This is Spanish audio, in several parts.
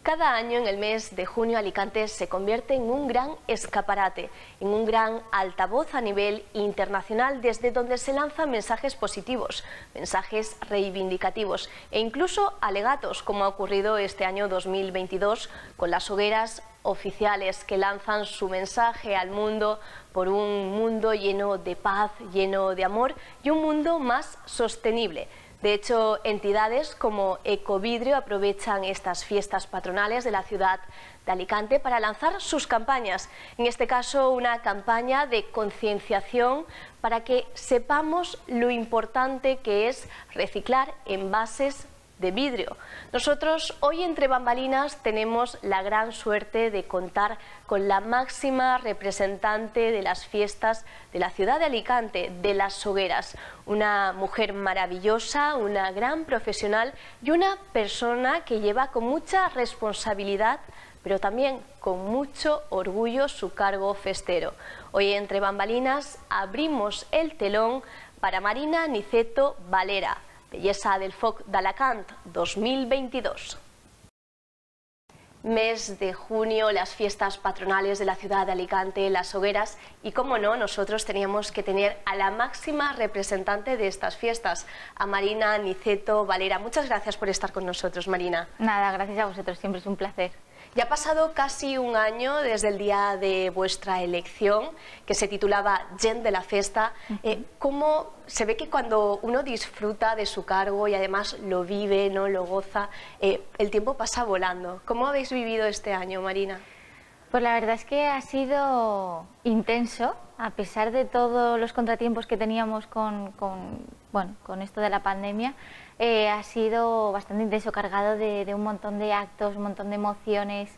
Cada año en el mes de junio Alicante se convierte en un gran escaparate, en un gran altavoz a nivel internacional desde donde se lanzan mensajes positivos, mensajes reivindicativos e incluso alegatos, como ha ocurrido este año 2022 con las hogueras oficiales que lanzan su mensaje al mundo por un mundo lleno de paz, lleno de amor y un mundo más sostenible. De hecho, entidades como Ecovidrio aprovechan estas fiestas patronales de la ciudad de Alicante para lanzar sus campañas. En este caso, una campaña de concienciación para que sepamos lo importante que es reciclar envases de vidrio. Nosotros hoy Entre Bambalinas tenemos la gran suerte de contar con la máxima representante de las fiestas de la ciudad de Alicante, de las hogueras, una mujer maravillosa, una gran profesional y una persona que lleva con mucha responsabilidad pero también con mucho orgullo su cargo festero. Hoy Entre Bambalinas abrimos el telón para Marina Niceto Valera, Bellesa del Foc d'Alacant 2022. Mes de junio, las fiestas patronales de la ciudad de Alicante, las hogueras, y cómo no, nosotros teníamos que tener a la máxima representante de estas fiestas, a Marina Niceto Valera. Muchas gracias por estar con nosotros, Marina. Nada, gracias a vosotros, siempre es un placer. Ya ha pasado casi un año desde el día de vuestra elección, que se titulaba Gent de la Festa. ¿Cómo se ve que cuando uno disfruta de su cargo y además lo vive, no lo goza, el tiempo pasa volando? ¿Cómo habéis vivido este año, Marina? Pues la verdad es que ha sido intenso, a pesar de todos los contratiempos que teníamos con esto de la pandemia. Ha sido bastante intenso, cargado de un montón de actos, un montón de emociones.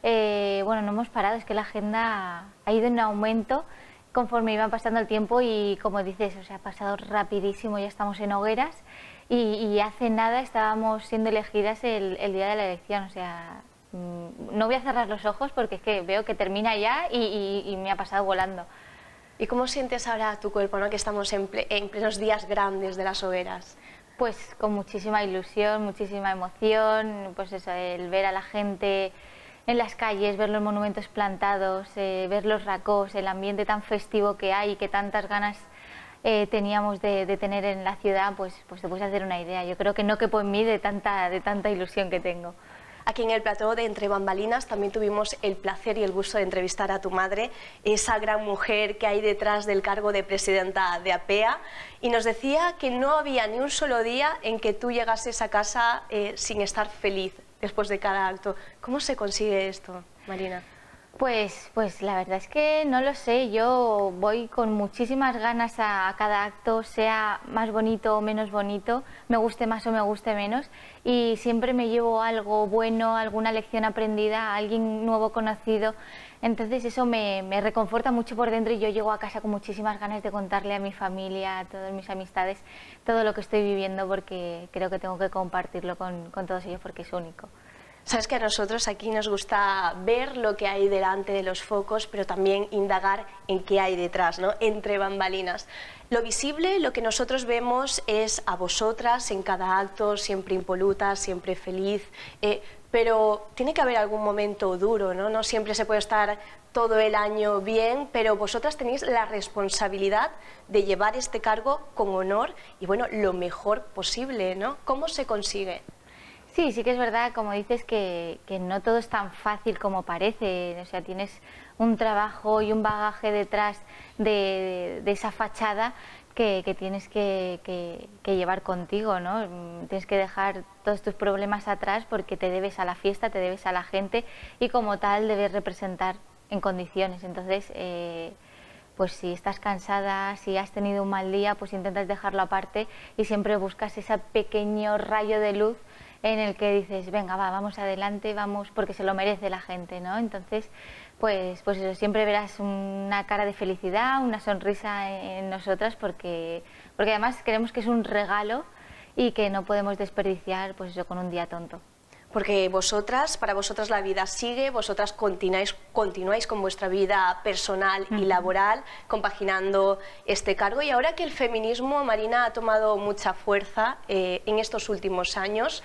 No hemos parado, es que la agenda ha ido en aumento conforme iba pasando el tiempo y, como dices, o sea, ha pasado rapidísimo. Ya estamos en hogueras y hace nada estábamos siendo elegidas el día de la elección. O sea, no voy a cerrar los ojos porque es que veo que termina ya y me ha pasado volando. ¿Y cómo sientes ahora tu cuerpo, ¿no?, que estamos en plenos días grandes de las hogueras? Pues con muchísima ilusión, muchísima emoción, pues eso, el ver a la gente en las calles, ver los monumentos plantados, ver los racós, el ambiente tan festivo que hay y que tantas ganas teníamos de tener en la ciudad, pues te puedes hacer una idea. Yo creo que no quepo en mí de tanta ilusión que tengo. Aquí en el plató de Entre Bambalinas también tuvimos el placer y el gusto de entrevistar a tu madre, esa gran mujer que hay detrás del cargo de presidenta de APEA, y nos decía que no había ni un solo día en que tú llegases a casa sin estar feliz después de cada acto. ¿Cómo se consigue esto, Marina? Pues la verdad es que no lo sé. Yo voy con muchísimas ganas a cada acto, sea más bonito o menos bonito, me guste más o me guste menos, y siempre me llevo algo bueno, alguna lección aprendida, alguien nuevo conocido. Entonces eso me reconforta mucho por dentro y yo llego a casa con muchísimas ganas de contarle a mi familia, a todas mis amistades, todo lo que estoy viviendo, porque creo que tengo que compartirlo con todos ellos porque es único. Sabes que a nosotros aquí nos gusta ver lo que hay delante de los focos, pero también indagar en qué hay detrás, ¿no?, entre bambalinas. Lo visible, lo que nosotros vemos es a vosotras en cada acto, siempre impoluta, siempre feliz, pero tiene que haber algún momento duro, ¿no? No siempre se puede estar todo el año bien, pero vosotras tenéis la responsabilidad de llevar este cargo con honor y, bueno, lo mejor posible, ¿no? ¿Cómo se consigue? Sí que es verdad, como dices, que no todo es tan fácil como parece. O sea, tienes un trabajo y un bagaje detrás de esa fachada que tienes que llevar contigo, ¿no? Tienes que dejar todos tus problemas atrás porque te debes a la fiesta, te debes a la gente y como tal debes representar en condiciones. Entonces, pues si estás cansada, si has tenido un mal día, pues intentas dejarlo aparte y siempre buscas ese pequeño rayo de luz en el que dices, venga, vamos adelante, vamos, porque se lo merece la gente, ¿no? Entonces, pues eso, siempre verás una cara de felicidad, una sonrisa en nosotras, porque además creemos que es un regalo y que no podemos desperdiciar, pues eso, con un día tonto. Porque para vosotras la vida sigue, vosotras continuáis con vuestra vida personal y laboral, compaginando este cargo. Y ahora que el feminismo, Marina, ha tomado mucha fuerza en estos últimos años,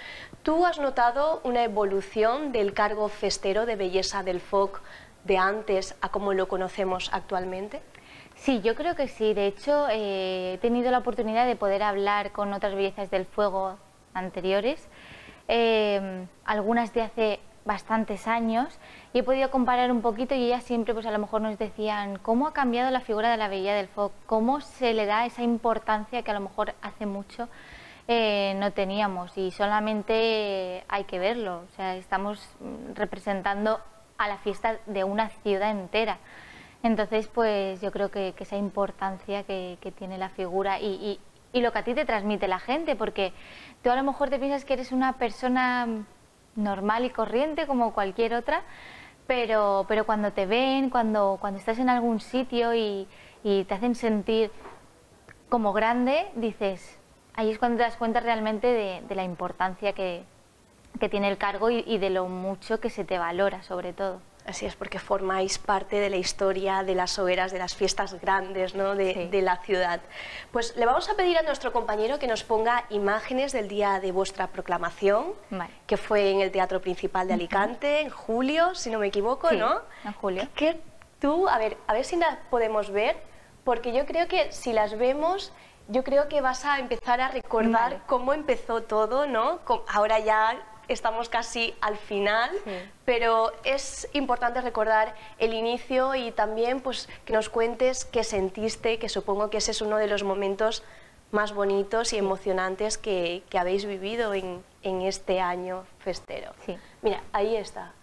¿Tú has notado una evolución del cargo festero de belleza del FOC de antes a como lo conocemos actualmente? Sí, yo creo que sí. De hecho, he tenido la oportunidad de poder hablar con otras bellezas del fuego anteriores, algunas de hace bastantes años, y he podido comparar un poquito, y ellas siempre pues a lo mejor nos decían cómo ha cambiado la figura de la belleza del FOC, cómo se le da esa importancia que a lo mejor hace mucho no teníamos, y solamente hay que verlo. O sea, estamos representando a la fiesta de una ciudad entera. Entonces, pues yo creo que esa importancia que tiene la figura y lo que a ti te transmite la gente, porque tú a lo mejor te piensas que eres una persona normal y corriente como cualquier otra, pero cuando te ven, cuando estás en algún sitio y te hacen sentir como grande, dices, ahí es cuando te das cuenta realmente de la importancia que tiene el cargo y de lo mucho que se te valora, sobre todo. Así es, porque formáis parte de la historia de las hogueras, de las fiestas grandes, ¿no? de la ciudad. Pues le vamos a pedir a nuestro compañero que nos ponga imágenes del día de vuestra proclamación, que fue en el Teatro Principal de Alicante, en julio, si no me equivoco, sí, ¿no? En julio. Que tú, a ver si las podemos ver, porque yo creo que si las vemos, yo creo que vas a empezar a recordar cómo empezó todo, ¿no? Ahora ya estamos casi al final, pero es importante recordar el inicio y también pues que nos cuentes qué sentiste, que supongo que ese es uno de los momentos más bonitos y emocionantes que habéis vivido en este año festero. Sí. Mira, ahí está.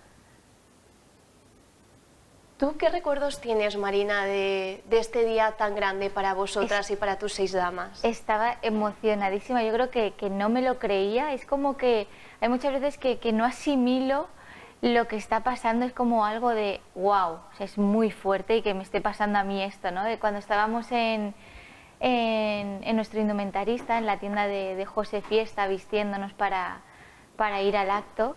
¿Tú qué recuerdos tienes, Marina, de este día tan grande para vosotras y para tus 6 damas? Estaba emocionadísima, yo creo que no me lo creía. Es como que hay muchas veces que no asimilo lo que está pasando, es como algo de wow, o sea, es muy fuerte y que me esté pasando a mí esto, ¿no? De cuando estábamos en nuestro indumentarista, en la tienda de José Fiesta, vistiéndonos para ir al acto,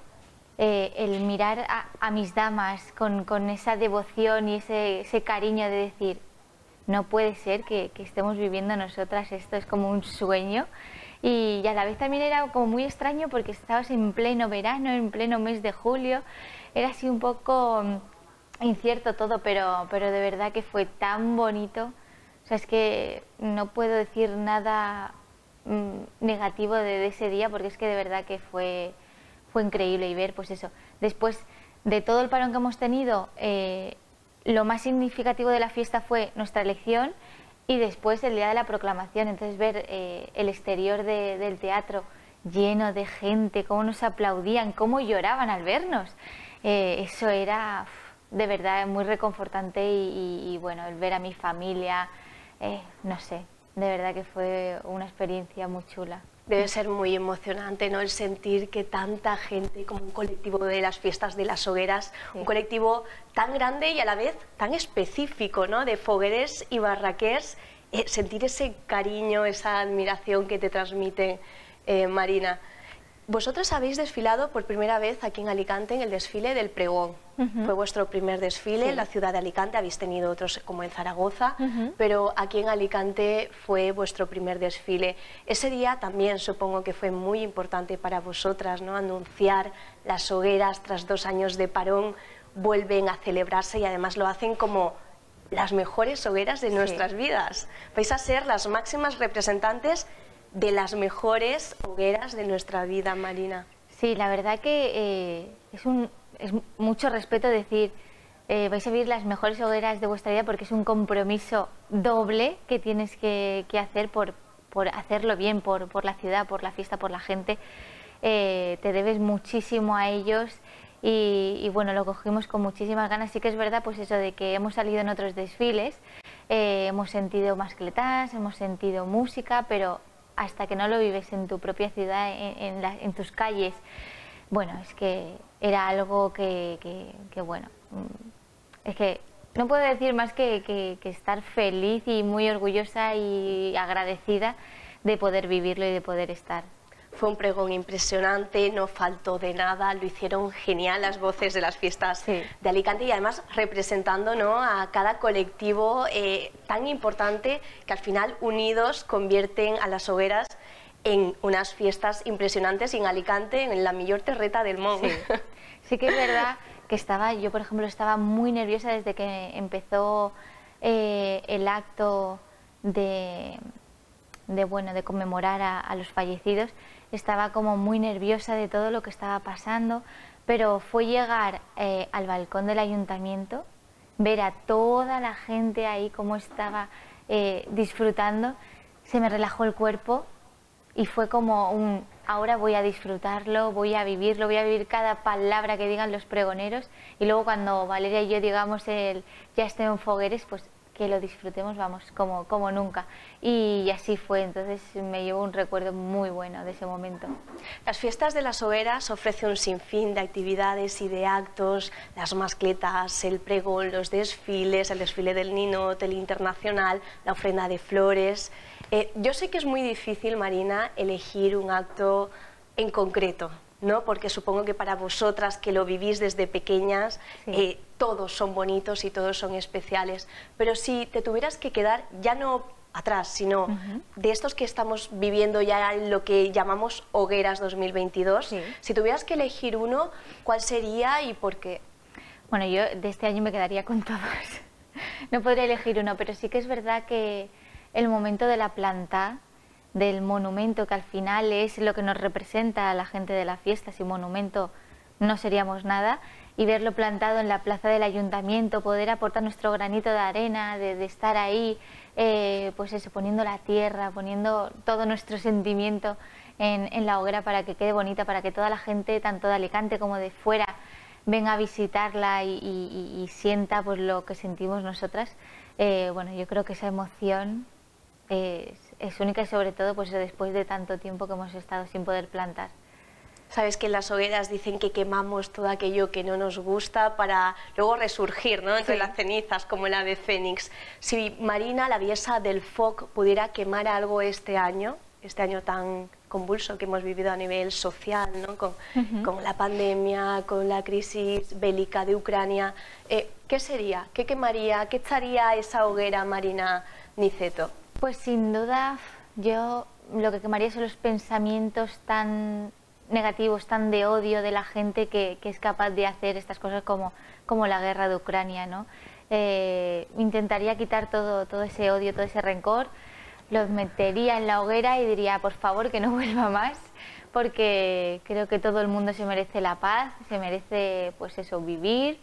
el mirar a mis damas con esa devoción y ese cariño de decir, no puede ser que estemos viviendo nosotras esto, es como un sueño. Y a la vez también era como muy extraño porque estabas en pleno verano, en pleno mes de julio, era así un poco incierto todo, pero de verdad que fue tan bonito. O sea, es que no puedo decir nada negativo de ese día, porque es que de verdad que fue increíble. Y ver, pues eso, después de todo el parón que hemos tenido, lo más significativo de la fiesta fue nuestra elección y después el día de la proclamación. Entonces ver el exterior del teatro lleno de gente, cómo nos aplaudían, cómo lloraban al vernos, eso era de verdad muy reconfortante y bueno, el ver a mi familia, no sé, de verdad que fue una experiencia muy chula. Debe ser muy emocionante, ¿no? El sentir que tanta gente, como un colectivo de las fiestas de las hogueras, un colectivo tan grande y a la vez tan específico, ¿no? De fogueres y barraquers, sentir ese cariño, esa admiración que te transmite Marina. Vosotros habéis desfilado por primera vez aquí en Alicante en el desfile del pregón. Fue vuestro primer desfile en la ciudad de Alicante, habéis tenido otros como en Zaragoza, pero aquí en Alicante fue vuestro primer desfile. Ese día también supongo que fue muy importante para vosotras, ¿no? Anunciar las hogueras tras 2 años de parón, vuelven a celebrarse y además lo hacen como las mejores hogueras de nuestras vidas. Vais a ser las máximas representantes de las mejores hogueras de nuestra vida, Marina. Sí, la verdad que es mucho respeto decir vais a vivir las mejores hogueras de vuestra vida, porque es un compromiso doble que tienes que hacer por hacerlo bien, por la ciudad, por la fiesta, por la gente. Te debes muchísimo a ellos y bueno, lo cogimos con muchísimas ganas. Sí que es verdad pues eso de que hemos salido en otros desfiles, hemos sentido mascletas, hemos sentido música, pero hasta que no lo vives en tu propia ciudad, en tus calles, bueno, es que era algo que bueno, es que no puedo decir más que estar feliz y muy orgullosa y agradecida de poder vivirlo y de poder estar. Fue un pregón impresionante, no faltó de nada, lo hicieron genial las voces de las fiestas de Alicante y además representando, ¿no?, a cada colectivo tan importante que al final unidos convierten a las hogueras en unas fiestas impresionantes en Alicante, en la mayor terreta del mundo. Sí. Sí que es verdad que yo por ejemplo estaba muy nerviosa desde que empezó el acto de conmemorar a los fallecidos. Estaba como muy nerviosa de todo lo que estaba pasando, pero fue llegar al balcón del ayuntamiento, ver a toda la gente ahí cómo estaba disfrutando, se me relajó el cuerpo y fue como ahora voy a disfrutarlo, voy a vivirlo, voy a vivir cada palabra que digan los pregoneros, y luego cuando Valeria y yo digamos ya estoy en Fogueres, pues que lo disfrutemos, vamos, como nunca. Y así fue, entonces me llevo un recuerdo muy bueno de ese momento. Las fiestas de las hogueras ofrecen un sinfín de actividades y de actos, las mascletas, el pregón, los desfiles, el desfile del Ninot, el internacional, la ofrenda de flores. Yo sé que es muy difícil, Marina, elegir un acto en concreto, ¿no? Porque supongo que para vosotras que lo vivís desde pequeñas, sí, todos son bonitos y todos son especiales. Pero si te tuvieras que quedar, ya no atrás, sino de estos que estamos viviendo ya en lo que llamamos Hogueras 2022, sí, si tuvieras que elegir uno, ¿cuál sería y por qué? Bueno, yo de este año me quedaría con todos. No podría elegir uno, pero sí que es verdad que el momento de la planta, del monumento, que al final es lo que nos representa a la gente de la fiesta, sin monumento no seríamos nada, y verlo plantado en la plaza del ayuntamiento, poder aportar nuestro granito de arena, de estar ahí, pues eso, poniendo la tierra, poniendo todo nuestro sentimiento en la hoguera para que quede bonita, para que toda la gente, tanto de Alicante como de fuera, venga a visitarla y sienta pues lo que sentimos nosotras. Bueno, yo creo que esa emoción es única, y sobre todo pues después de tanto tiempo que hemos estado sin poder plantar. Sabes que en las hogueras dicen que quemamos todo aquello que no nos gusta para luego resurgir, ¿no?, entre las cenizas, como el ave fénix. Si Marina, la diosa del foc, pudiera quemar algo este año tan convulso que hemos vivido a nivel social, ¿no?, con la pandemia, con la crisis bélica de Ucrania, ¿qué sería? ¿Qué quemaría? ¿Qué echaría esa hoguera, Marina Niceto? Pues sin duda yo lo que quemaría son los pensamientos tan negativos, tan de odio de la gente que es capaz de hacer estas cosas como la guerra de Ucrania, ¿no? Intentaría quitar todo ese odio, todo ese rencor, los metería en la hoguera y diría, por favor, que no vuelva más, porque creo que todo el mundo se merece la paz, se merece, pues eso, vivir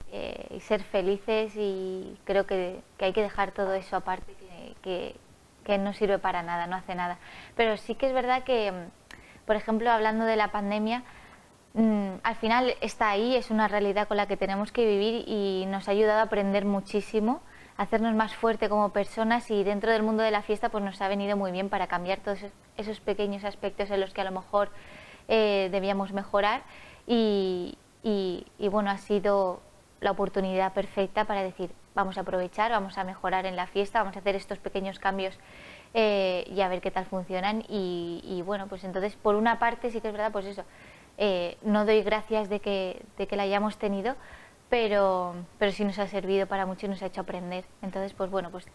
y ser felices, y creo que hay que dejar todo eso aparte, que no sirve para nada, no hace nada. Pero sí que es verdad que, por ejemplo, hablando de la pandemia, al final está ahí, es una realidad con la que tenemos que vivir y nos ha ayudado a aprender muchísimo, a hacernos más fuerte como personas, y dentro del mundo de la fiesta pues nos ha venido muy bien para cambiar todos esos pequeños aspectos en los que a lo mejor debíamos mejorar, y bueno, ha sido la oportunidad perfecta para decir, vamos a aprovechar, vamos a mejorar en la fiesta, vamos a hacer estos pequeños cambios y a ver qué tal funcionan. Y bueno, pues entonces por una parte sí que es verdad, pues eso, no doy gracias de que la hayamos tenido, pero sí nos ha servido para mucho y nos ha hecho aprender. Entonces pues bueno, pues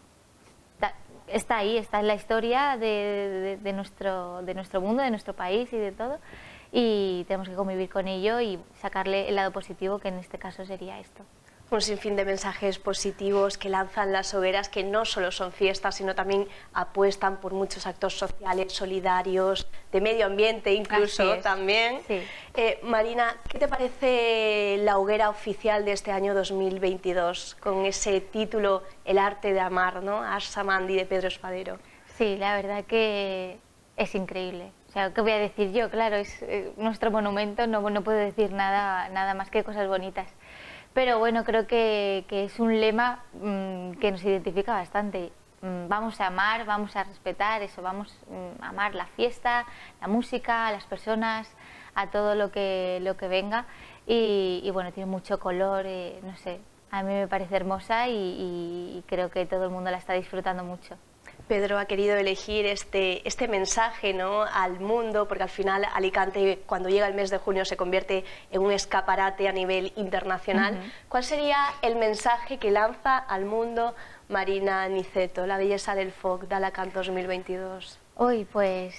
está ahí, está en la historia de nuestro mundo, de nuestro país y de todo, y tenemos que convivir con ello y sacarle el lado positivo, que en este caso sería esto. Un sinfín de mensajes positivos que lanzan las hogueras, que no solo son fiestas, sino también apuestan por muchos actos sociales, solidarios, de medio ambiente incluso también. Sí. Marina, ¿qué te parece la hoguera oficial de este año 2022, con ese título, El arte de amar, ¿no?, Arsamandi, de Pedro Espadero? Sí, la verdad que es increíble. O sea, ¿qué voy a decir yo? Claro, es nuestro monumento, no puedo decir nada más que cosas bonitas. Pero bueno, creo que es un lema que nos identifica bastante. Vamos a amar, vamos a respetar eso, vamos a amar la fiesta, la música, a las personas, a todo lo que venga. Y bueno, tiene mucho color, no sé, a mí me parece hermosa y creo que todo el mundo la está disfrutando mucho. Pedro ha querido elegir este mensaje, ¿no?, al mundo, porque al final Alicante, cuando llega el mes de junio, se convierte en un escaparate a nivel internacional. ¿Cuál sería el mensaje que lanza al mundo Marina Niceto, la belleza del foc de Alacant 2022? Uy, pues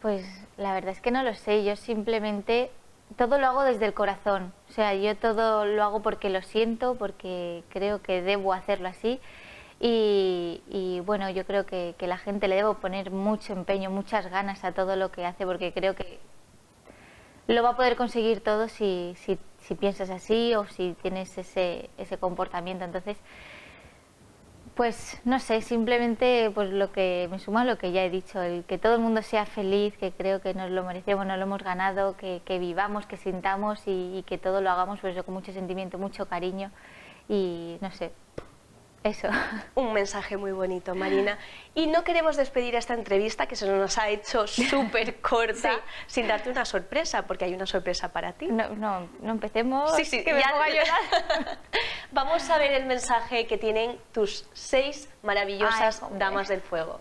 Pues la verdad es que no lo sé, yo simplemente todo lo hago desde el corazón, o sea, yo todo lo hago porque lo siento, porque creo que debo hacerlo así y bueno, yo creo que la gente le debo poner mucho empeño, muchas ganas a todo lo que hace, porque creo que lo va a poder conseguir todo si piensas así o si tienes ese comportamiento. Entonces, pues no sé, simplemente pues lo que me suma a lo que ya he dicho, el que todo el mundo sea feliz, que creo que nos lo merecemos, nos lo hemos ganado, que vivamos, que sintamos y que todo lo hagamos pues eso, con mucho sentimiento, mucho cariño y no sé, eso. Un mensaje muy bonito, Marina. Y no queremos despedir esta entrevista, que se nos ha hecho súper corta, sin darte una sorpresa, porque hay una sorpresa para ti. No empecemos, sí, que me pongo a llorar. Vamos a ver el mensaje que tienen tus 6 maravillosas damas del fuego.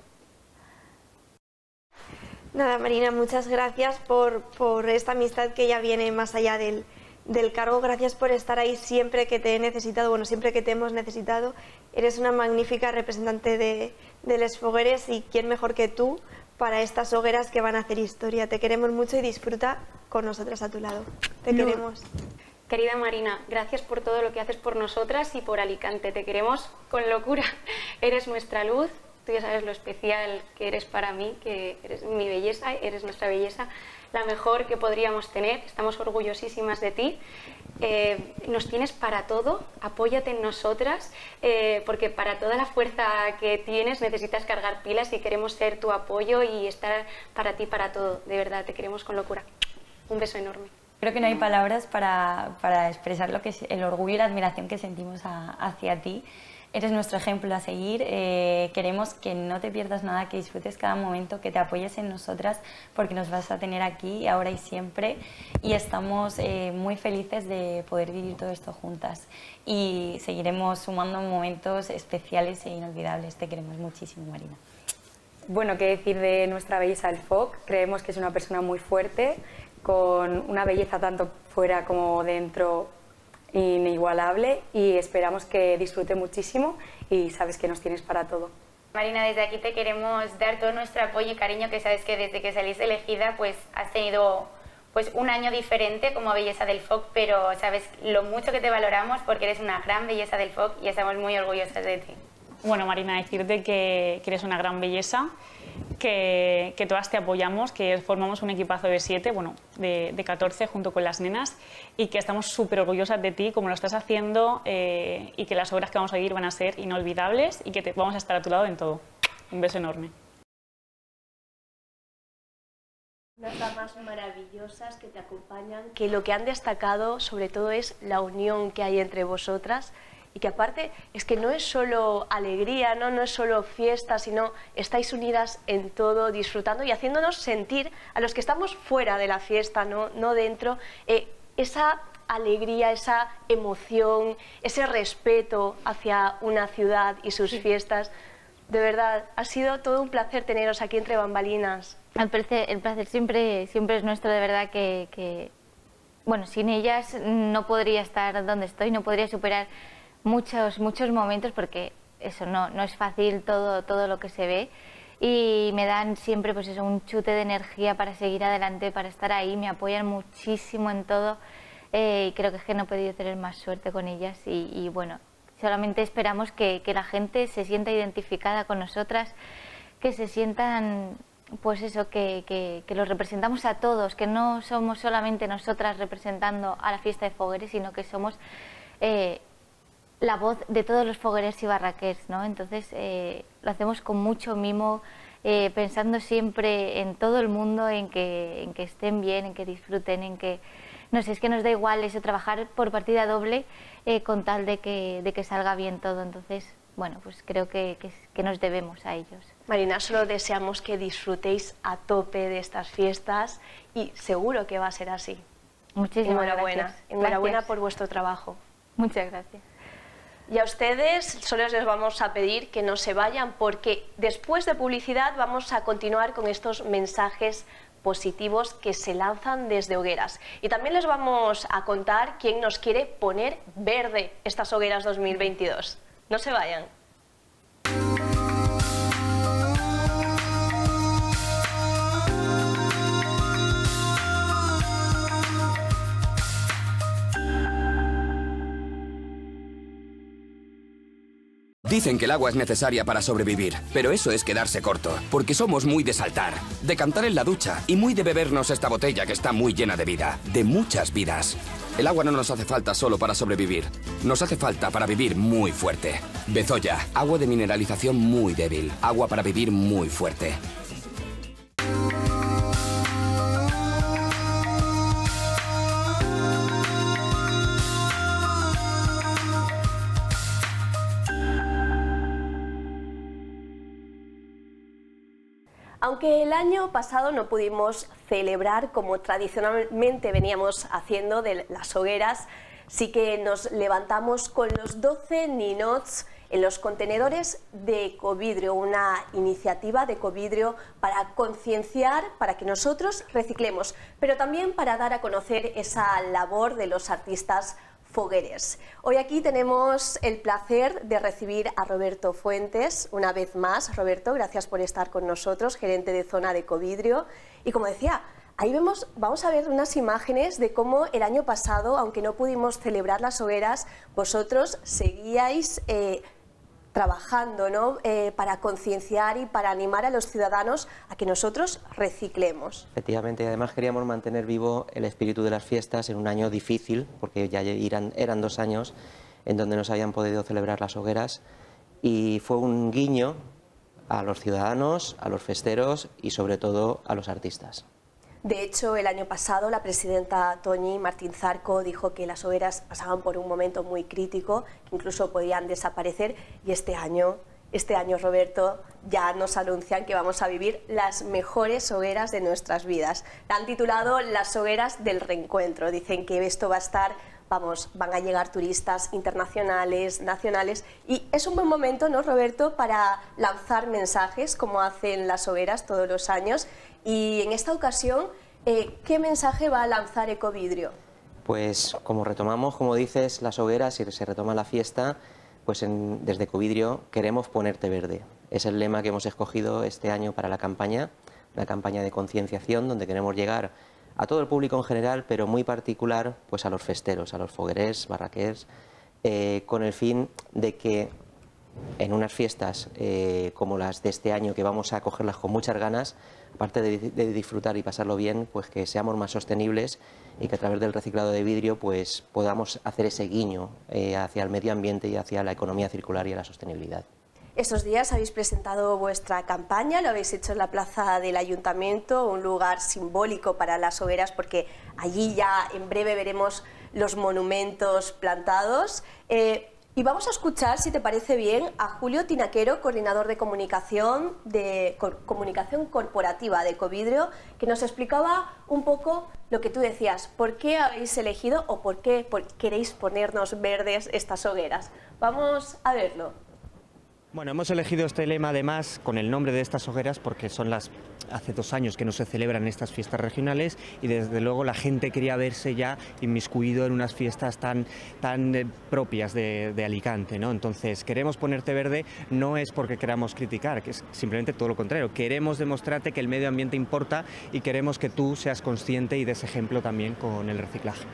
Nada, Marina, muchas gracias por esta amistad que ya viene más allá del cargo. Gracias por estar ahí siempre que te he necesitado, bueno, siempre que te hemos necesitado. Eres una magnífica representante de Les Fogueres y quién mejor que tú para estas hogueras que van a hacer historia. Te queremos mucho y disfruta con nosotras a tu lado. Te queremos. Querida Marina, gracias por todo lo que haces por nosotras y por Alicante. Te queremos con locura. Eres nuestra luz, tú ya sabes lo especial que eres para mí, que eres mi belleza, eres nuestra belleza, la mejor que podríamos tener. Estamos orgullosísimas de ti. Nos tienes para todo, apóyate en nosotras, porque para toda la fuerza que tienes necesitas cargar pilas y queremos ser tu apoyo y estar para ti, para todo. De verdad, te queremos con locura. Un beso enorme. Creo que no hay palabras para expresar lo que es el orgullo y la admiración que sentimos hacia ti. Eres nuestro ejemplo a seguir, queremos que no te pierdas nada, que disfrutes cada momento, que te apoyes en nosotras porque nos vas a tener aquí, ahora y siempre, y estamos muy felices de poder vivir todo esto juntas y seguiremos sumando momentos especiales e inolvidables. Te queremos muchísimo, Marina. Bueno, qué decir de nuestra belleza del FOC, creemos que es una persona muy fuerte, con una belleza tanto fuera como dentro inigualable y esperamos que disfrute muchísimo y sabes que nos tienes para todo. Marina, desde aquí te queremos dar todo nuestro apoyo y cariño, que sabes que desde que saliste elegida pues has tenido pues un año diferente como belleza del FOC, pero sabes lo mucho que te valoramos porque eres una gran belleza del FOC y estamos muy orgullosas de ti. Bueno, Marina, decirte que eres una gran belleza, que todas te apoyamos, que formamos un equipazo de 7, bueno, de 14 junto con las nenas y que estamos súper orgullosas de ti, como lo estás haciendo y que las obras que vamos a vivir van a ser inolvidables y que vamos a estar a tu lado en todo. Un beso enorme. Unas damas maravillosas que te acompañan, que lo que han destacado sobre todo es la unión que hay entre vosotras. Y que aparte es que no es solo alegría, no es solo fiesta, sino estáis unidas en todo, disfrutando y haciéndonos sentir a los que estamos fuera de la fiesta, no dentro, esa alegría, esa emoción, ese respeto hacia una ciudad y sus fiestas. De verdad, ha sido todo un placer teneros aquí entre bambalinas. El placer siempre es nuestro, de verdad que bueno, sin ellas no podría estar donde estoy, no podría superar muchos momentos porque eso no es fácil todo lo que se ve y me dan siempre pues eso, un chute de energía para seguir adelante, para estar ahí, me apoyan muchísimo en todo y creo que es que no he podido tener más suerte con ellas y bueno, solamente esperamos que la gente se sienta identificada con nosotras, que se sientan pues eso, que los representamos a todos, que no somos solamente nosotras representando a la fiesta de Fogueres, sino que somos la voz de todos los fogueres y barraquers, ¿no? Entonces lo hacemos con mucho mimo, pensando siempre en todo el mundo, en que estén bien, en que disfruten, en que no sé, es que nos da igual eso, trabajar por partida doble con tal de que salga bien todo. Entonces, bueno, pues creo que nos debemos a ellos. Marina, solo deseamos que disfrutéis a tope de estas fiestas y seguro que va a ser así. Muchísimas gracias. Enhorabuena por vuestro trabajo. Muchas gracias. Y a ustedes solo les vamos a pedir que no se vayan porque después de publicidad vamos a continuar con estos mensajes positivos que se lanzan desde hogueras. Y también les vamos a contar quién nos quiere poner verde estas hogueras 2022. No se vayan. Dicen que el agua es necesaria para sobrevivir, pero eso es quedarse corto, porque somos muy de saltar, de cantar en la ducha y muy de bebernos esta botella que está muy llena de vida, de muchas vidas. El agua no nos hace falta solo para sobrevivir, nos hace falta para vivir muy fuerte. Bezoya, agua de mineralización muy débil, agua para vivir muy fuerte. Aunque el año pasado no pudimos celebrar como tradicionalmente veníamos haciendo de las hogueras, sí que nos levantamos con los 12 ninots en los contenedores de Ecovidrio, una iniciativa de Ecovidrio para concienciar, para que nosotros reciclemos, pero también para dar a conocer esa labor de los artistas fogueres. Hoy aquí tenemos el placer de recibir a Roberto Fuentes, una vez más. Roberto, gracias por estar con nosotros, gerente de zona de Ecovidrio. Y como decía, ahí vamos a ver unas imágenes de cómo el año pasado, aunque no pudimos celebrar las hogueras, vosotros seguíais trabajando, ¿no? Para concienciar y para animar a los ciudadanos a que nosotros reciclemos. Efectivamente, además queríamos mantener vivo el espíritu de las fiestas en un año difícil, porque ya eran 2 años en donde no se habían podido celebrar las hogueras, y fue un guiño a los ciudadanos, a los festeros y sobre todo a los artistas. De hecho, el año pasado la presidenta Toñi Martín Zarco dijo que las hogueras pasaban por un momento muy crítico, que incluso podían desaparecer, y este año, Roberto, ya nos anuncian que vamos a vivir las mejores hogueras de nuestras vidas. La han titulado Las hogueras del reencuentro. Dicen que esto va a estar, van a llegar turistas internacionales, nacionales, y es un buen momento, ¿no, Roberto?, para lanzar mensajes como hacen las hogueras todos los años. Y en esta ocasión, ¿qué mensaje va a lanzar Ecovidrio? Pues como retomamos, como dices, las hogueras y se retoma la fiesta, pues desde Ecovidrio queremos ponerte verde. Es el lema que hemos escogido este año para la campaña, una campaña de concienciación donde queremos llegar a todo el público en general, pero muy particular pues a los festeros, a los foguerers, barraquers, con el fin de que en unas fiestas como las de este año, que vamos a cogerlas con muchas ganas, aparte de disfrutar y pasarlo bien, pues que seamos más sostenibles y que a través del reciclado de vidrio pues podamos hacer ese guiño hacia el medio ambiente y hacia la economía circular y a la sostenibilidad. Estos días habéis presentado vuestra campaña, lo habéis hecho en la plaza del Ayuntamiento, un lugar simbólico para las hogueras, porque allí ya en breve veremos los monumentos plantados. Y vamos a escuchar, si te parece bien, a Julio Tinaquero, coordinador de comunicación corporativa de Ecovidrio, que nos explicaba un poco lo que tú decías, por qué habéis elegido o por qué queréis ponernos verdes estas hogueras. Vamos a verlo. Bueno, hemos elegido este lema además con el nombre de estas hogueras porque son hace 2 años que no se celebran estas fiestas regionales y desde luego la gente quería verse ya inmiscuido en unas fiestas tan propias de Alicante, ¿no? Entonces, queremos ponerte verde no es porque queramos criticar, que es simplemente todo lo contrario. Queremos demostrarte que el medio ambiente importa y queremos que tú seas consciente y des ejemplo también con el reciclaje.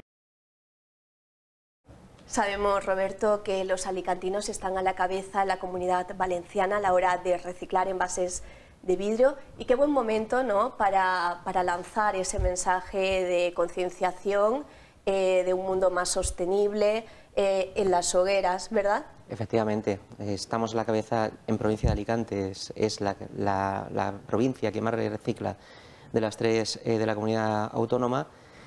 Sabemos, Roberto, que los alicantinos están a la cabeza en la Comunidad Valenciana a la hora de reciclar envases de vidrio, y qué buen momento, ¿no?, para lanzar ese mensaje de concienciación de un mundo más sostenible en las hogueras, ¿verdad? Efectivamente, estamos a la cabeza en provincia de Alicante, es la provincia que más recicla de las 3 de la comunidad autónoma.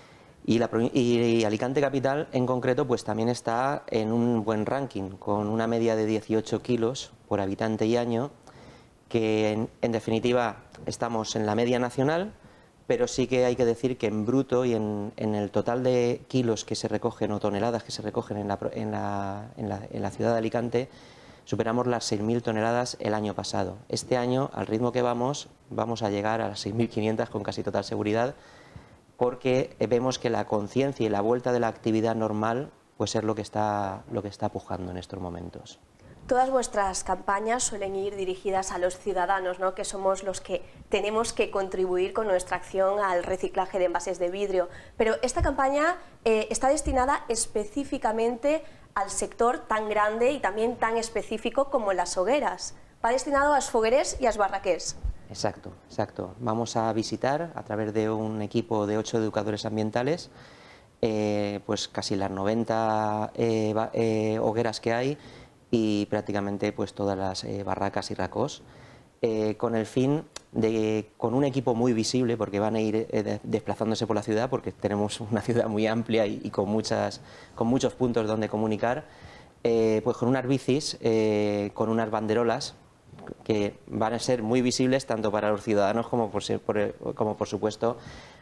Y Alicante Capital en concreto pues también está en un buen ranking, con una media de 18 kilos por habitante y año, que en definitiva estamos en la media nacional, pero sí que hay que decir que en bruto y en el total de kilos que se recogen o toneladas que se recogen en la ciudad de Alicante, superamos las 6.000 toneladas el año pasado. Este año, al ritmo que vamos a llegar a las 6.500 con casi total seguridad, porque vemos que la conciencia y la vuelta de la actividad normal pues es lo que está pujando en estos momentos. Todas vuestras campañas suelen ir dirigidas a los ciudadanos, ¿no?, que somos los que tenemos que contribuir con nuestra acción al reciclaje de envases de vidrio. Pero esta campaña está destinada específicamente al sector tan grande y también tan específico como las hogueras. Va destinado a los foguerers y a los barraquers. Exacto, exacto. Vamos a visitar a través de un equipo de 8 educadores ambientales pues casi las 90 hogueras que hay y prácticamente pues todas las barracas y racós, con el fin de, con un equipo muy visible, porque van a ir desplazándose por la ciudad, porque tenemos una ciudad muy amplia y con muchos puntos donde comunicar, pues con unas bicis, con unas banderolas que van a ser muy visibles tanto para los ciudadanos como por supuesto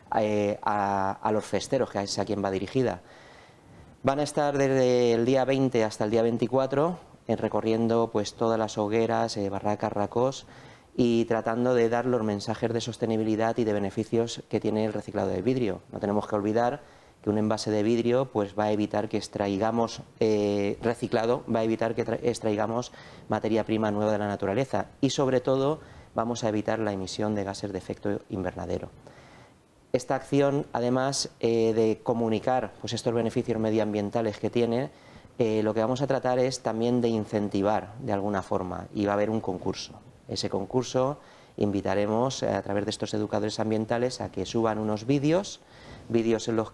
a los festeros, que es a quien va dirigida. Van a estar desde el día 20 hasta el día 24 recorriendo pues todas las hogueras, barracas, racós, y tratando de dar los mensajes de sostenibilidad y de beneficios que tiene el reciclado de vidrio. No tenemos que olvidar que un envase de vidrio pues va a evitar que extraigamos reciclado, va a evitar que extraigamos materia prima nueva de la naturaleza, y sobre todo vamos a evitar la emisión de gases de efecto invernadero. Esta acción, además de comunicar pues estos beneficios medioambientales que tiene, lo que vamos a tratar es también de incentivar de alguna forma, y va a haber un concurso. Ese concurso invitaremos a través de estos educadores ambientales a que suban unos vídeos en los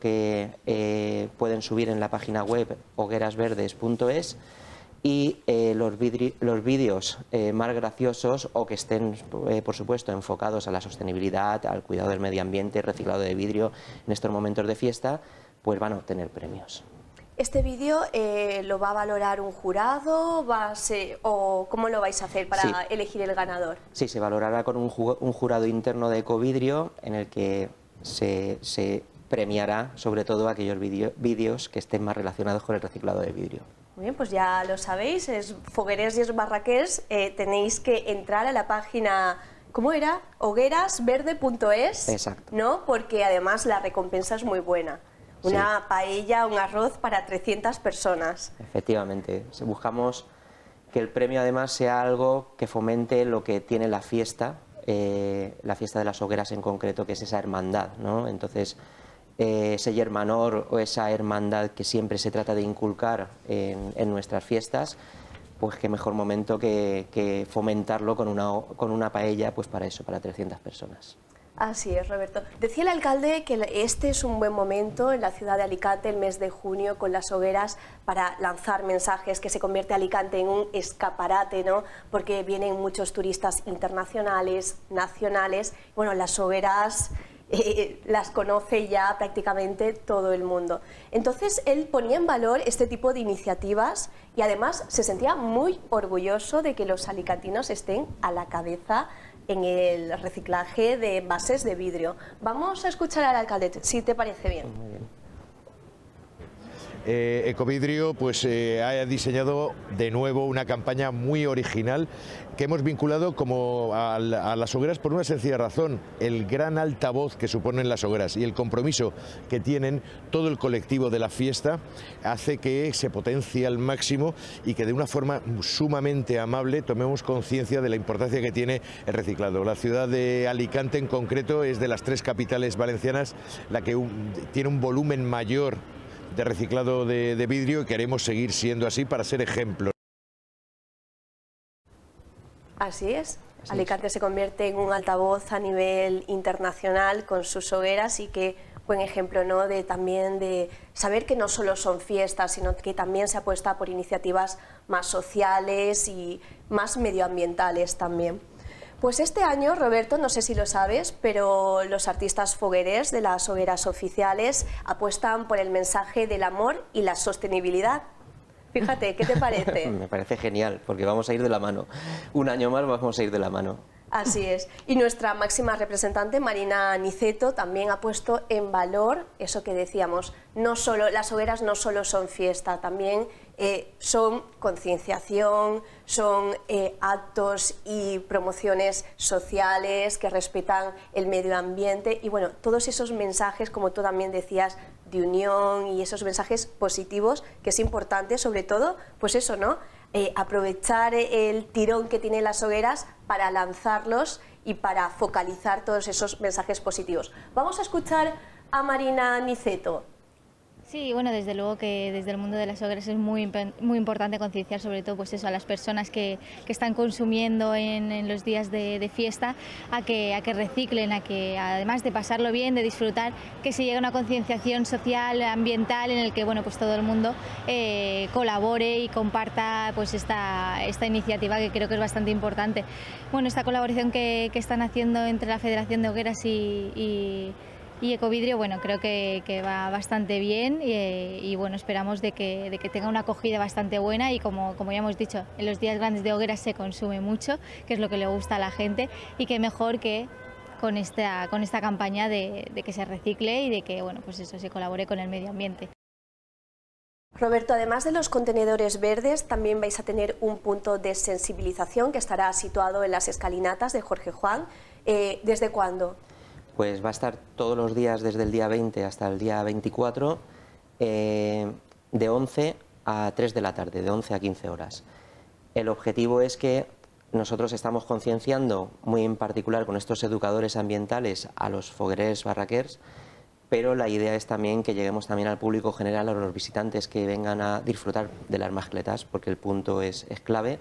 que pueden subir en la página web hoguerasverdes.es, y los vídeos más graciosos o que estén, por supuesto, enfocados a la sostenibilidad, al cuidado del medio ambiente, reciclado de vidrio en estos momentos de fiesta, pues van a obtener premios. ¿Este vídeo lo va a valorar un jurado o cómo lo vais a hacer para elegir el ganador? Sí, se valorará con un jurado interno de Ecovidrio, en el que se premiará sobre todo aquellos vídeos que estén más relacionados con el reciclado de vidrio. Muy bien, pues ya lo sabéis, es foguerers y es barraquers, tenéis que entrar a la página, ¿cómo era? hoguerasverde.es. Exacto. ¿No? Porque además la recompensa es muy buena. Una paella, un arroz para 300 personas. Efectivamente, buscamos que el premio además sea algo que fomente lo que tiene la fiesta de las hogueras en concreto, que es esa hermandad, ¿no? Entonces, ese yermanor o esa hermandad que siempre se trata de inculcar en nuestras fiestas, pues qué mejor momento que fomentarlo con una paella, pues para eso, para 300 personas. Así es, Roberto. Decía el alcalde que este es un buen momento en la ciudad de Alicante, el mes de junio, con las hogueras, para lanzar mensajes, que se convierte Alicante en un escaparate, ¿no? Porque vienen muchos turistas internacionales, nacionales. Bueno, las hogueras las conoce ya prácticamente todo el mundo. Entonces, él ponía en valor este tipo de iniciativas y además se sentía muy orgulloso de que los alicantinos estén a la cabeza en el reciclaje de envases de vidrio. Vamos a escuchar al alcalde, si te parece bien. Muy bien. Ecovidrio pues ha diseñado de nuevo una campaña muy original que hemos vinculado como a las hogueras por una sencilla razón: el gran altavoz que suponen las hogueras y el compromiso que tienen todo el colectivo de la fiesta hace que se potencie al máximo y que de una forma sumamente amable tomemos conciencia de la importancia que tiene el reciclado. La ciudad de Alicante en concreto es de las 3 capitales valencianas la que tiene un volumen mayor de reciclado de vidrio, y queremos seguir siendo así para ser ejemplo. Así es. Alicante se convierte en un altavoz a nivel internacional con sus hogueras, y qué buen ejemplo, ¿no? También de saber que no solo son fiestas, sino que también se apuesta por iniciativas más sociales y más medioambientales también. Pues este año, Roberto, no sé si lo sabes, pero los artistas foguerers de las hogueras oficiales apuestan por el mensaje del amor y la sostenibilidad. Fíjate, ¿qué te parece? Me parece genial, porque vamos a ir de la mano. Un año más vamos a ir de la mano. Así es. Y nuestra máxima representante, Marina Niceto, también ha puesto en valor eso que decíamos. Las hogueras no solo son fiesta, también son concienciación, son actos y promociones sociales que respetan el medio ambiente, y bueno, todos esos mensajes, como tú también decías, de unión, y esos mensajes positivos, que es importante, sobre todo, pues eso, ¿no? aprovechar el tirón que tienen las hogueras para lanzarlos y para focalizar todos esos mensajes positivos. Vamos a escuchar a Marina Niceto. Sí, bueno, desde luego que desde el mundo de las hogueras es muy importante concienciar sobre todo pues eso, a las personas que están consumiendo en los días de fiesta a que reciclen, a que además de pasarlo bien, de disfrutar, que se llegue a una concienciación social, ambiental en el que bueno, pues todo el mundo colabore y comparta pues esta iniciativa que creo que es bastante importante. Bueno, esta colaboración que están haciendo entre la Federación de Hogueras y Ecovidrio, bueno, creo que va bastante bien y bueno, esperamos de que tenga una acogida bastante buena y como ya hemos dicho, en los días grandes de hogueras se consume mucho, que es lo que le gusta a la gente y que mejor que con esta campaña de que se recicle y de que bueno, pues eso, se colabore con el medio ambiente. Roberto, además de los contenedores verdes, también vais a tener un punto de sensibilización que estará situado en las escalinatas de Jorge Juan. ¿Desde cuándo? Pues va a estar todos los días desde el día 20 hasta el día 24, de 11 a 3 de la tarde, de 11 a 15 horas. El objetivo es que nosotros estamos concienciando, muy en particular con estos educadores ambientales, a los foguerers barraquers, pero la idea es también que lleguemos también al público general, a los visitantes que vengan a disfrutar de las mascletas, porque el punto es clave,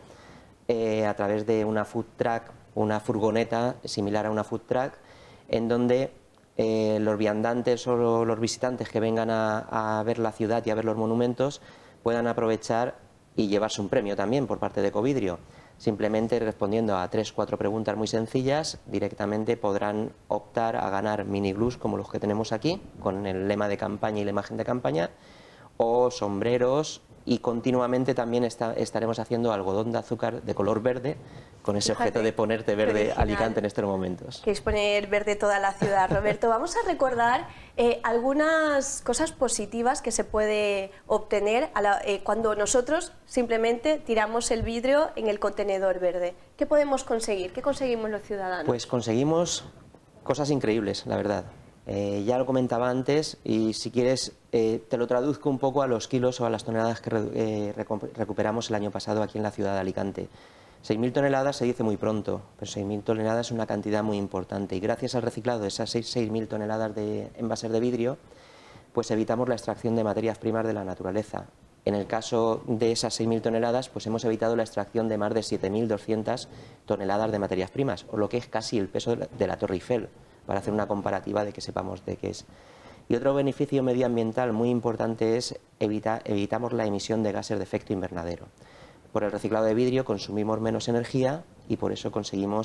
a través de una food truck, una furgoneta similar a una food truck, en donde los viandantes o los visitantes que vengan a ver la ciudad y a ver los monumentos puedan aprovechar y llevarse un premio también por parte de Ecovidrio. Simplemente respondiendo a 3-4 preguntas muy sencillas, directamente podrán optar a ganar mini glues como los que tenemos aquí, con el lema de campaña y la imagen de campaña, o sombreros, y continuamente también estaremos haciendo algodón de azúcar de color verde, con ese objeto de ponerte verde Alicante en estos momentos. Queréis poner verde toda la ciudad, Roberto. Vamos a recordar algunas cosas positivas que se puede obtener cuando nosotros simplemente tiramos el vidrio en el contenedor verde. ¿Qué podemos conseguir? ¿Qué conseguimos los ciudadanos? Pues conseguimos cosas increíbles, la verdad. Ya lo comentaba antes y si quieres te lo traduzco un poco a los kilos o a las toneladas que recuperamos el año pasado aquí en la ciudad de Alicante. 6.000 toneladas se dice muy pronto, pero 6.000 toneladas es una cantidad muy importante y gracias al reciclado de esas 6.000 toneladas de envases de vidrio, pues evitamos la extracción de materias primas de la naturaleza. En el caso de esas 6.000 toneladas, pues hemos evitado la extracción de más de 7.200 toneladas de materias primas, o lo que es casi el peso de la Torre Eiffel, para hacer una comparativa de que sepamos de qué es. Y otro beneficio medioambiental muy importante es evitamos la emisión de gases de efecto invernadero. Por el reciclado de vidrio consumimos menos energía y por eso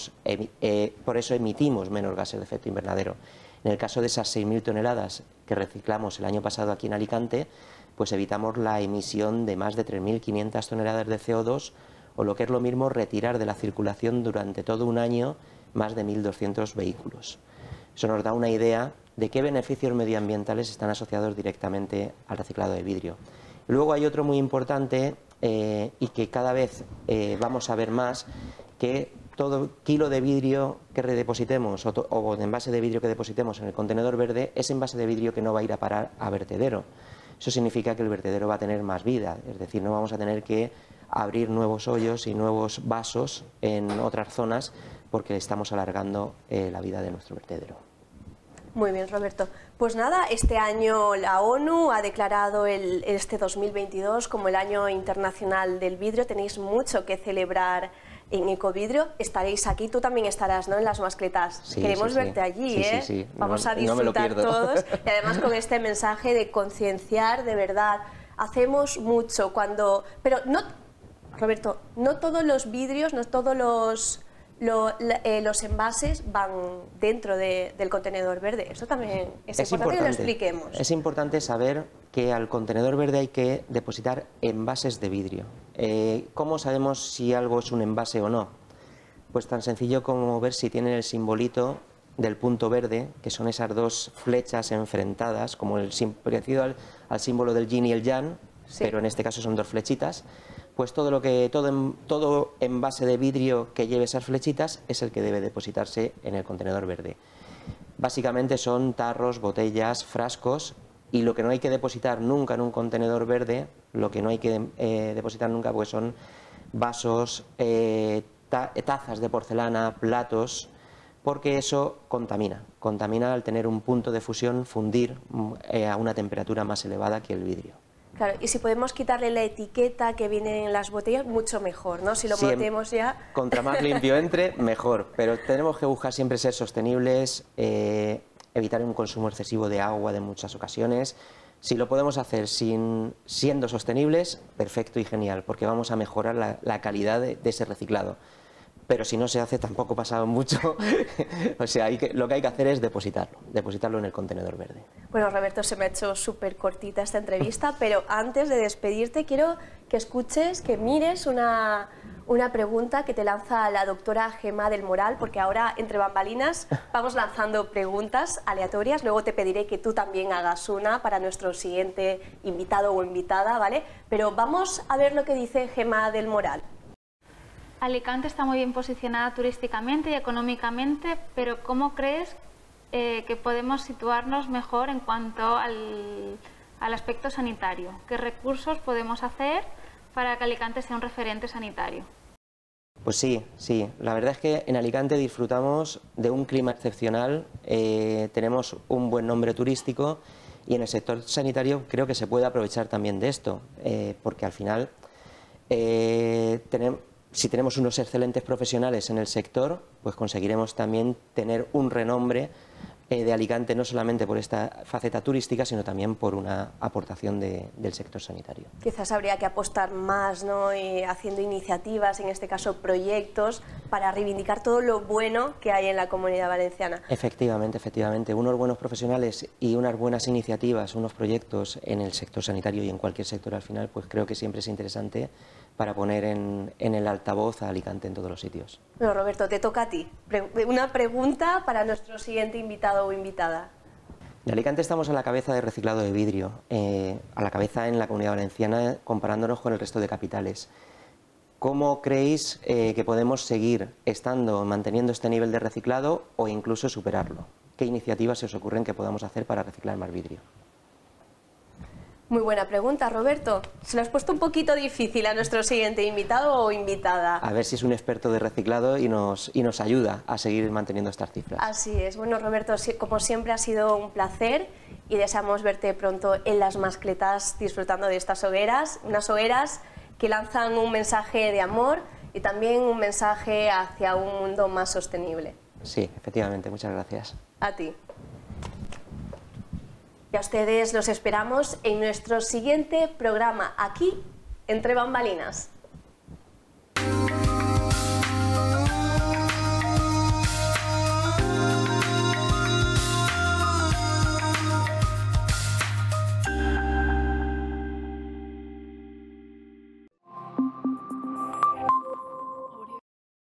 emitimos menos gases de efecto invernadero. En el caso de esas 6.000 toneladas que reciclamos el año pasado aquí en Alicante, pues evitamos la emisión de más de 3.500 toneladas de CO2, o lo que es lo mismo, retirar de la circulación durante todo un año más de 1.200 vehículos. Eso nos da una idea de qué beneficios medioambientales están asociados directamente al reciclado de vidrio. Luego hay otro muy importante y que cada vez vamos a ver más, que todo kilo de vidrio que redepositemos o de envase de vidrio que depositemos en el contenedor verde es envase de vidrio que no va a ir a parar a vertedero. Eso significa que el vertedero va a tener más vida, es decir, no vamos a tener que abrir nuevos hoyos y nuevos vasos en otras zonas porque estamos alargando la vida de nuestro vertedero. Muy bien, Roberto. Pues nada, este año la ONU ha declarado este 2022 como el Año Internacional del Vidrio. Tenéis mucho que celebrar en Ecovidrio. Estaréis aquí, tú también estarás, ¿no?, en las mascletas. Sí, queremos sí, verte allí, sí, ¿eh? Sí. Vamos a disfrutar todos. Y además con este mensaje de concienciar, de verdad, hacemos mucho cuando... Pero no, Roberto, no todos los vidrios, no todos los envases van dentro del contenedor verde. Eso también es importante que lo expliquemos. Es importante saber que al contenedor verde hay que depositar envases de vidrio. ¿Cómo sabemos si algo es un envase o no? Pues tan sencillo como ver si tiene el simbolito del punto verde, que son esas dos flechas enfrentadas, como parecido al símbolo del yin y el yang, sí, pero en este caso son dos flechitas. Pues todo envase de vidrio que lleve esas flechitas es el que debe depositarse en el contenedor verde. Básicamente son tarros, botellas, frascos, y lo que no hay que depositar nunca en un contenedor verde, lo que no hay que depositar nunca pues son vasos, tazas de porcelana, platos, porque eso contamina. Contamina al tener un punto de fusión, fundir a una temperatura más elevada que el vidrio. Claro, y si podemos quitarle la etiqueta que viene en las botellas, mucho mejor, ¿no? Si lo metemos ya... Contra más limpio entre, mejor. Pero tenemos que buscar siempre ser sostenibles, evitar un consumo excesivo de agua de muchas ocasiones. Si lo podemos hacer siendo sostenibles, perfecto y genial, porque vamos a mejorar la calidad de ese reciclado. Pero si no se hace, tampoco pasa mucho. O sea, lo que hay que hacer es depositarlo en el contenedor verde. Bueno, Roberto, se me ha hecho súper cortita esta entrevista, pero antes de despedirte quiero que escuches, que mires una pregunta que te lanza la doctora Gemma del Moral, porque ahora, entre bambalinas, vamos lanzando preguntas aleatorias. Luego te pediré que tú también hagas una para nuestro siguiente invitado o invitada, ¿vale? Pero vamos a ver lo que dice Gemma del Moral. Alicante está muy bien posicionada turísticamente y económicamente, pero ¿cómo crees que podemos situarnos mejor en cuanto al aspecto sanitario? ¿Qué recursos podemos hacer para que Alicante sea un referente sanitario? Pues sí, la verdad es que en Alicante disfrutamos de un clima excepcional, tenemos un buen nombre turístico y en el sector sanitario creo que se puede aprovechar también de esto, porque al final si tenemos unos excelentes profesionales en el sector, pues conseguiremos también tener un renombre de Alicante, no solamente por esta faceta turística, sino también por una aportación del sector sanitario. Quizás habría que apostar más, ¿no? Y haciendo iniciativas, en este caso proyectos, para reivindicar todo lo bueno que hay en la Comunidad Valenciana. Efectivamente. Unos buenos profesionales y unas buenas iniciativas, unos proyectos en el sector sanitario y en cualquier sector al final, pues creo que siempre es interesante para poner en el altavoz a Alicante en todos los sitios. Bueno, Roberto, te toca a ti. Una pregunta para nuestro siguiente invitado o invitada. En Alicante estamos a la cabeza de reciclado de vidrio, a la cabeza en la Comunidad Valenciana comparándonos con el resto de capitales. ¿Cómo creéis que podemos seguir manteniendo este nivel de reciclado o incluso superarlo? ¿Qué iniciativas se os ocurren que podamos hacer para reciclar más vidrio? Muy buena pregunta, Roberto. Se lo has puesto un poquito difícil a nuestro siguiente invitado o invitada. A ver si es un experto de reciclado y nos ayuda a seguir manteniendo estas cifras. Así es. Bueno, Roberto, como siempre ha sido un placer y deseamos verte pronto en las Mascletas disfrutando de estas hogueras, unas hogueras que lanzan un mensaje de amor y también un mensaje hacia un mundo más sostenible. Sí, efectivamente. Muchas gracias. A ti. Y a ustedes los esperamos en nuestro siguiente programa, aquí, Entre Bambalinas.